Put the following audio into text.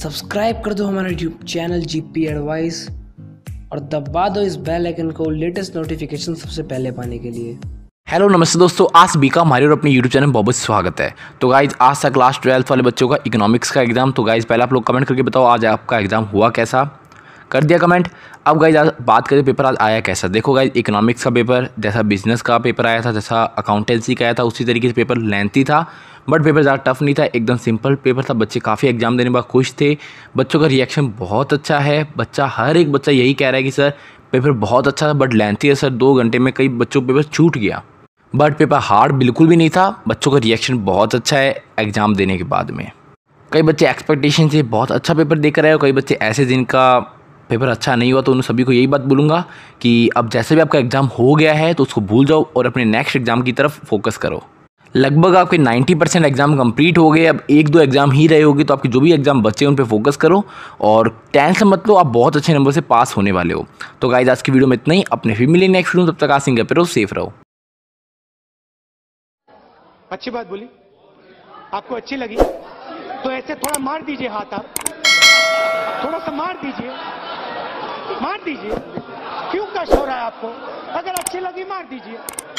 Subscribe कर दो हमारा यूट्यूब चैनल जीपी एडवाइस और दबा दो इस बेल आइकन को लेटेस्ट नोटिफिकेशन सबसे पहले पाने के लिए। हेलो नमस्ते दोस्तों, आज सभी का हमारे और अपने यूट्यूब चैनल में बहुत बहुत स्वागत है। तो गाइज आज था क्लास 12th वाले बच्चों का इकोनॉमिक्स का एग्जाम। तो गाइज पहले आप लोग कमेंट करके बताओ आज आपका एग्जाम हुआ कैसा। कर दिया कमेंट। अब गाइज आज बात करें पेपर आज आया कैसा। देखो गाइज इकोनॉमिक्स का पेपर जैसा बिजनेस का पेपर आया था, जैसा अकाउंटेंसी का आया था, उसी तरीके से पेपर लेंथी था, बट पेपर ज़्यादा टफ नहीं था, एकदम सिंपल पेपर था। बच्चे काफ़ी एग्जाम देने के बाद खुश थे। बच्चों का रिएक्शन बहुत अच्छा है। हर एक बच्चा यही कह रहा है कि सर पेपर बहुत अच्छा था बट लेंथी है सर, 2 घंटे में कई बच्चों को पेपर छूट गया। बट पेपर हार्ड बिल्कुल भी नहीं था। बच्चों का रिएक्शन बहुत अच्छा है एग्ज़ाम देने के बाद में। कई बच्चे एक्सपेक्टेशन से बहुत अच्छा पेपर देकर आए और कई बच्चे ऐसे जिनका पेपर अच्छा नहीं हुआ। तो उन सभी को यही बात बोलूँगा कि अब जैसे भी आपका एग्ज़ाम हो गया है तो उसको भूल जाओ और अपने नेक्स्ट एग्ज़ाम की तरफ फोकस करो। लगभग आपके 90% एग्ज़ाम कंप्लीट हो गए। अब 1-2 एग्ज़ाम ही रहे होगी, तो आपके जो भी एग्ज़ाम बचे उन पे फोकस करो और टेंशन मत लो, आप बहुत अच्छे नंबर से पास होने वाले हो। तो गाइस आज की वीडियो में इतना ही। अपने फिर मिलेंगे नेक्स्ट वीडियो, तब तक आसिंग पे रहो, सेफ रहो। अच्छी बात बोली, आपको अच्छी लगी तो ऐसे थोड़ा मार दीजिए हाथ, आप थोड़ा सा मार दीजिए, मार दीजिए। क्यों कष्ट हो रहा है आपको? अगर अच्छी लगी मार दीजिए।